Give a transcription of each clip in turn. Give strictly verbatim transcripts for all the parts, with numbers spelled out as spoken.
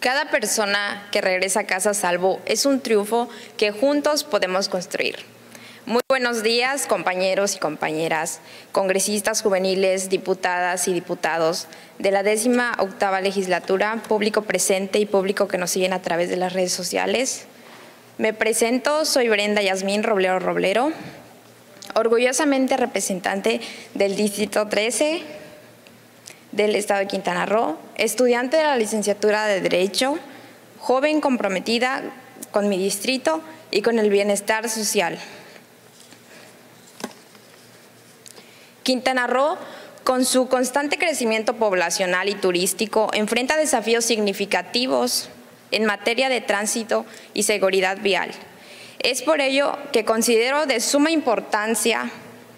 Cada persona que regresa a casa a salvo es un triunfo que juntos podemos construir. Muy buenos días, compañeros y compañeras, congresistas juveniles, diputadas y diputados de la décima octava legislatura, público presente y público que nos siguen a través de las redes sociales. Me presento, soy Brenda Yasmín Roblero Roblero, orgullosamente representante del Distrito trece del Estado de Quintana Roo, estudiante de la licenciatura de Derecho, joven comprometida con mi distrito y con el bienestar social. Quintana Roo, con su constante crecimiento poblacional y turístico, enfrenta desafíos significativos en materia de tránsito y seguridad vial. Es por ello que considero de suma importancia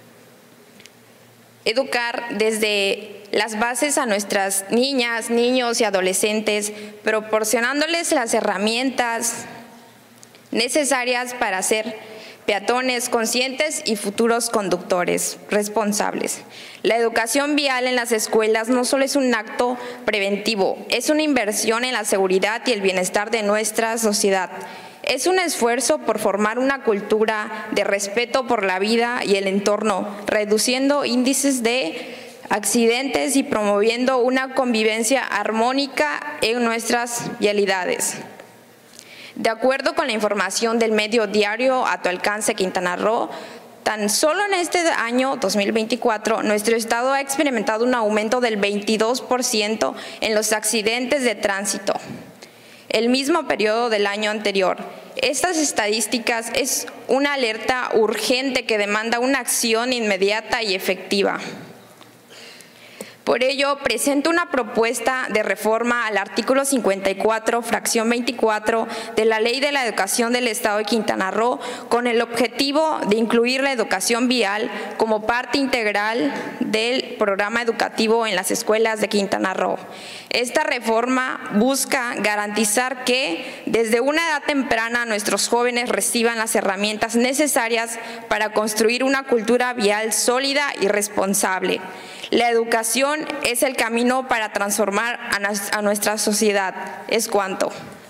educar desde las bases a nuestras niñas, niños y adolescentes, proporcionándoles las herramientas necesarias para ser peatones conscientes y futuros conductores responsables. La educación vial en las escuelas no solo es un acto preventivo, es una inversión en la seguridad y el bienestar de nuestra sociedad. Es un esfuerzo por formar una cultura de respeto por la vida y el entorno, reduciendo índices de accidentes y promoviendo una convivencia armónica en nuestras vialidades. De acuerdo con la información del medio diario A Tu Alcance Quintana Roo, tan solo en este año dos mil veinticuatro, nuestro estado ha experimentado un aumento del veintidós por ciento en los accidentes de tránsito, el mismo periodo del año anterior. Estas estadísticas es una alerta urgente que demanda una acción inmediata y efectiva. Por ello, presento una propuesta de reforma al artículo cincuenta y cuatro, fracción veinticuatro de la Ley de la Educación del Estado de Quintana Roo, con el objetivo de incluir la educación vial como parte integral del programa educativo en las escuelas de Quintana Roo. Esta reforma busca garantizar que desde una edad temprana nuestros jóvenes reciban las herramientas necesarias para construir una cultura vial sólida y responsable. La educación es el camino para transformar a nuestra sociedad. Es cuanto.